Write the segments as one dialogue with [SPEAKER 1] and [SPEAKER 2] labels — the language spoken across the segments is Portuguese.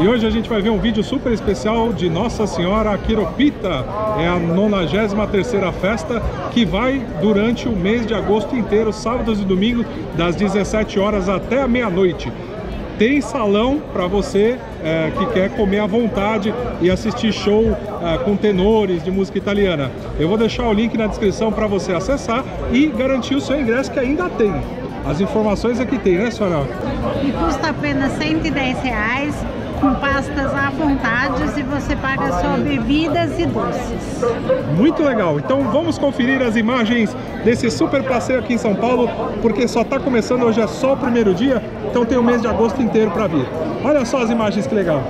[SPEAKER 1] E hoje a gente vai ver um vídeo super especial de Nossa Senhora Quiropita. É a 93ª festa que vai durante o mês de agosto inteiro, sábados e domingos, das 17 horas até a meia-noite. Tem salão para você que quer comer à vontade e assistir show com tenores de música italiana. Eu vou deixar o link na descrição para você acessar e garantir o seu ingresso, que ainda tem. As informações aqui tem, né, senhora?
[SPEAKER 2] E custa apenas R$110, com pastas à vontade, e você paga só bebidas e doces.
[SPEAKER 1] Muito legal. Então vamos conferir as imagens desse super passeio aqui em São Paulo, porque só está começando, hoje é só o primeiro dia, então tem o mês de agosto inteiro para vir. Olha só as imagens, que legal.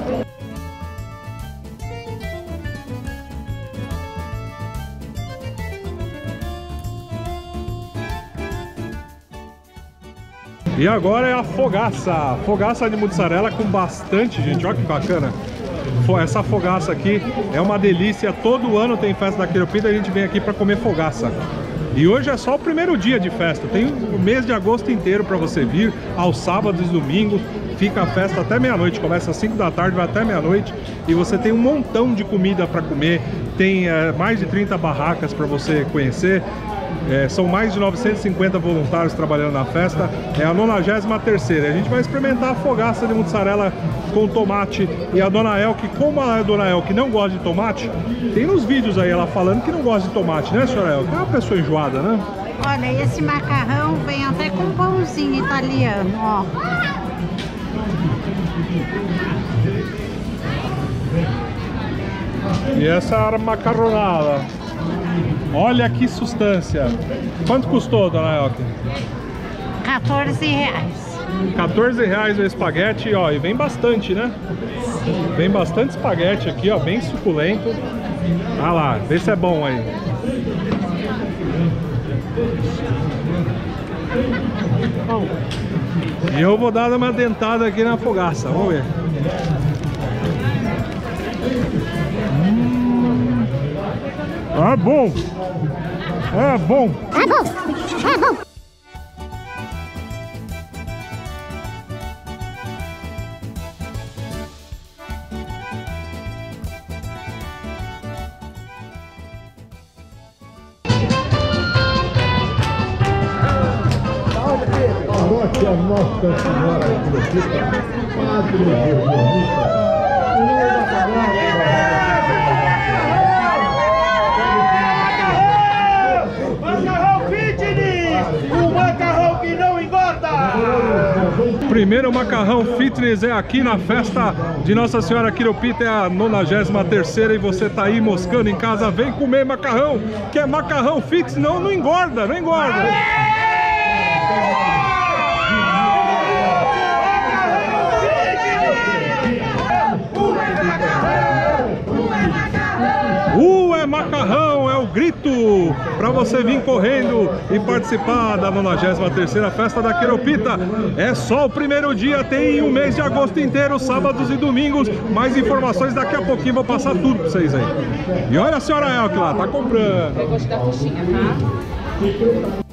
[SPEAKER 1] E agora é a fogaça, fogaça de mussarela com bastante gente, olha que bacana. Essa fogaça aqui é uma delícia, todo ano tem festa da Quiropita, a gente vem aqui para comer fogaça. E hoje é só o primeiro dia de festa, tem o mês de agosto inteiro para você vir, aos sábados e domingos, fica a festa até meia-noite, começa às 5 da tarde, vai até meia-noite, e você tem um montão de comida para comer, tem mais de 30 barracas para você conhecer. São mais de 950 voluntários trabalhando na festa. É a 93ª. A gente vai experimentar a fogaça de mussarela com tomate. E a Dona Elke, como a Dona Elke não gosta de tomate, tem nos vídeos aí ela falando que não gosta de tomate, né, senhora Elke? É uma pessoa enjoada, né?
[SPEAKER 2] Olha, esse macarrão vem até com pãozinho italiano, ó.
[SPEAKER 1] E essa macarronada, olha que sustância. Quanto custou, Dona Elke?
[SPEAKER 2] R$14.
[SPEAKER 1] R$14 o espaguete, ó, e vem bastante, né? Vem bastante espaguete aqui, ó, bem suculento. Ah lá, vê se é bom aí. E eu vou dar uma dentada aqui na fogaça, vamos ver. É bom! É bom!
[SPEAKER 2] É bom! É bom!
[SPEAKER 3] Nossa, Nossa Senhora Quiropita, Padre Jesuíta.
[SPEAKER 1] Primeiro macarrão fitness é aqui na festa de Nossa Senhora Quiropita, é a 93ª, e você tá aí moscando em casa, vem comer macarrão, que é macarrão fitness, não engorda, não engorda. É macarrão, é o grito para você vir correndo e participar da 93ª festa da Quiropita. É só o primeiro dia, tem um mês de agosto inteiro, sábados e domingos. Mais informações daqui a pouquinho, vou passar tudo para vocês aí. E olha a senhora Elke lá, tá comprando.
[SPEAKER 4] Eu vou te dar a fichinha, tá?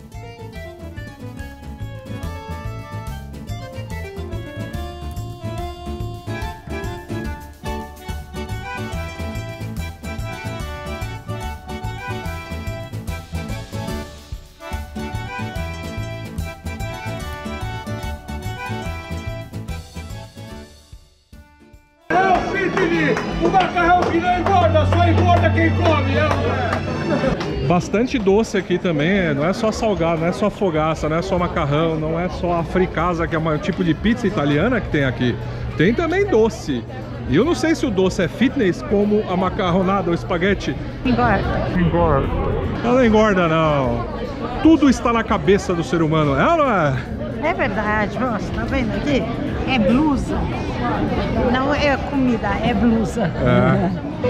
[SPEAKER 5] O macarrão que não engorda, só engorda quem come.
[SPEAKER 1] Bastante doce aqui também, não é só salgado, não é só fogaça, não é só macarrão, não é só a fricaza, que é um tipo de pizza italiana que tem aqui. Tem também doce. E eu não sei se o doce é fitness, como a macarronada, o espaguete.
[SPEAKER 2] Engorda.
[SPEAKER 1] Engorda. Ela não engorda, não. Tudo está na cabeça do ser humano, é ou não é?
[SPEAKER 2] É verdade, nossa, tá vendo aqui? É blusa. Não é comida, é blusa.
[SPEAKER 1] É.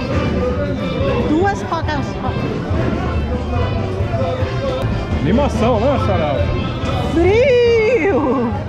[SPEAKER 2] Duas pocas.
[SPEAKER 1] Animação, né, Sarau?
[SPEAKER 2] Frio!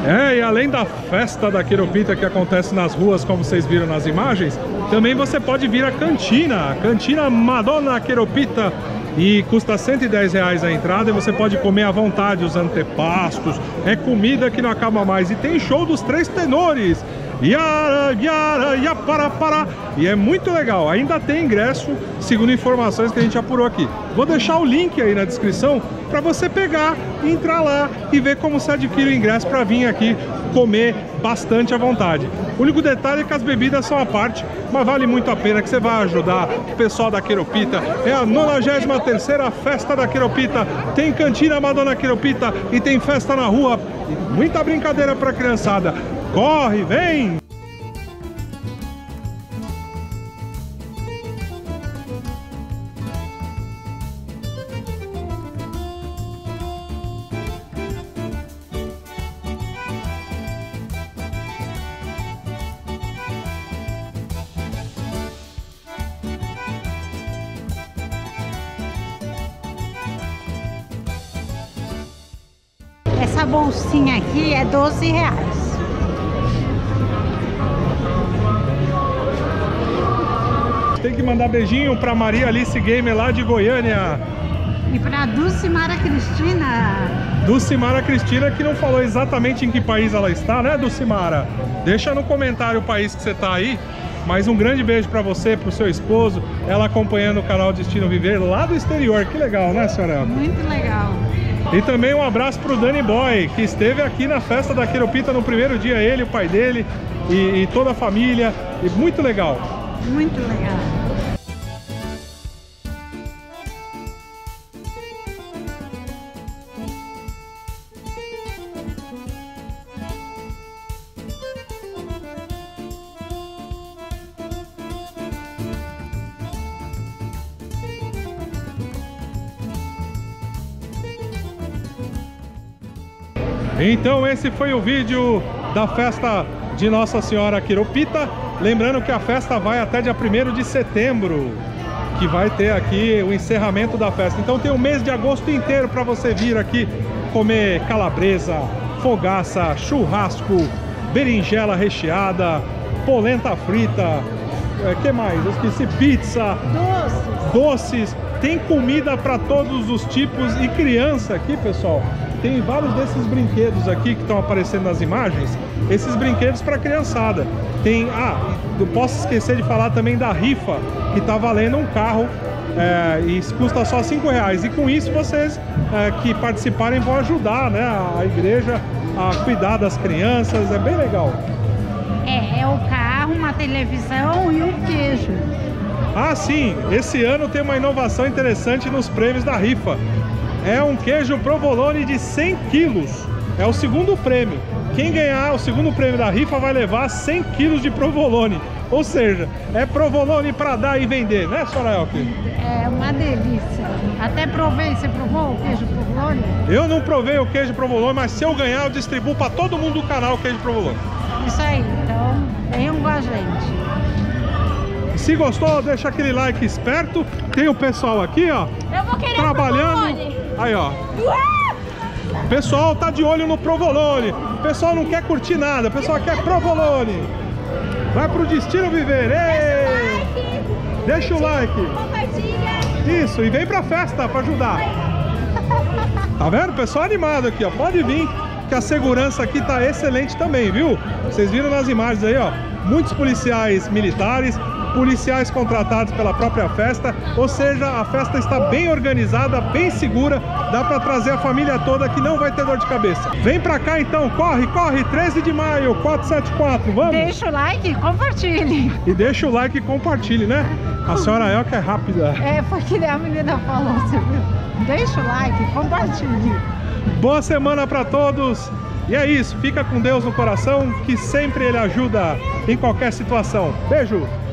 [SPEAKER 1] E além da festa da Queropita que acontece nas ruas, como vocês viram nas imagens, também você pode vir à cantina, Cantina Madonna Queropita, e custa R$110 a entrada e você pode comer à vontade os antepastos, é comida que não acaba mais, e tem show dos 3 tenores, Yara, Yara, Yapara, para. E é muito legal, ainda tem ingresso, segundo informações que a gente apurou aqui. Vou deixar o link aí na descrição para você pegar, entrar lá e ver como se adquire o ingresso para vir aqui comer bastante à vontade. O único detalhe é que as bebidas são à parte, mas vale muito a pena, que você vai ajudar o pessoal da Queropita. É a 93ª festa da Queropita, tem Cantina Madonna Queropita e tem festa na rua, muita brincadeira para a criançada. Corre, vem!
[SPEAKER 2] Essa bolsinha aqui é R$12.
[SPEAKER 1] Tem que mandar beijinho pra Maria Alice Gamer lá de Goiânia.
[SPEAKER 2] E pra Dulcimara Cristina.
[SPEAKER 1] Dulcimara Cristina, que não falou exatamente em que país ela está, né, Dulcimara? Deixa no comentário o país que você tá aí. Mas um grande beijo pra você, pro seu esposo, ela acompanhando o canal Destino Viver lá do exterior. Que legal, né, senhora?
[SPEAKER 2] Muito legal.
[SPEAKER 1] E também um abraço pro Danny Boy, que esteve aqui na festa da Queropita no primeiro dia, ele, o pai dele e toda a família. E muito legal.
[SPEAKER 2] Muito legal.
[SPEAKER 1] Então esse foi o vídeo da festa de Nossa Senhora Queropita. Lembrando que a festa vai até dia 1º de setembro, que vai ter aqui o encerramento da festa. Então tem o mês de agosto inteiro para você vir aqui comer calabresa, fogaça, churrasco, berinjela recheada, polenta frita, que mais? Eu esqueci, pizza, doces. Tem comida para todos os tipos. E criança aqui, pessoal, tem vários desses brinquedos aqui que estão aparecendo nas imagens. Esses brinquedos para criançada. Tem, não posso esquecer de falar também da rifa, que tá valendo um carro e custa só R$5. E com isso vocês que participarem vão ajudar, né, a igreja a cuidar das crianças. É bem legal.
[SPEAKER 2] É o carro, uma televisão e um queijo.
[SPEAKER 1] Ah, sim, esse ano tem uma inovação interessante nos prêmios da rifa. É um queijo provolone de 100 quilos. É o segundo prêmio. Quem ganhar o segundo prêmio da rifa vai levar 100 quilos de provolone. Ou seja, é provolone para dar e vender, né, senhora Elke?
[SPEAKER 2] É uma delícia. Até provei. Você provou o queijo provolone?
[SPEAKER 1] Eu não provei o queijo provolone, mas se eu ganhar, eu distribuo para todo mundo do canal o queijo provolone.
[SPEAKER 2] Isso aí, então venham com a gente.
[SPEAKER 1] Se gostou, deixa aquele like esperto. Tem o pessoal aqui, ó,
[SPEAKER 6] Eu vou querer
[SPEAKER 1] trabalhando.
[SPEAKER 6] provolone.
[SPEAKER 1] Aí, ó. O pessoal tá de olho no provolone. O pessoal não quer curtir nada, o pessoal quer provolone. Vai pro Destino Viver. Ei! Deixa o like.
[SPEAKER 6] Compartilha.
[SPEAKER 1] Isso, e vem pra festa pra ajudar. Tá vendo? Pessoal animado aqui, ó. Pode vir, que a segurança aqui tá excelente também, viu? Vocês viram nas imagens aí, ó. Muitos policiais militares, policiais contratados pela própria festa, ou seja, a festa está bem organizada, bem segura, dá para trazer a família toda que não vai ter dor de cabeça. Vem pra cá então, corre, 13 de maio, 474, vamos?
[SPEAKER 2] Deixa o like e compartilhe.
[SPEAKER 1] E deixa o like e compartilhe, né? A senhora Elke é rápida.
[SPEAKER 2] Foi que a menina falou, você viu? Deixa o like e compartilhe.
[SPEAKER 1] Boa semana para todos. E é isso, fica com Deus no coração, que sempre Ele ajuda em qualquer situação. Beijo!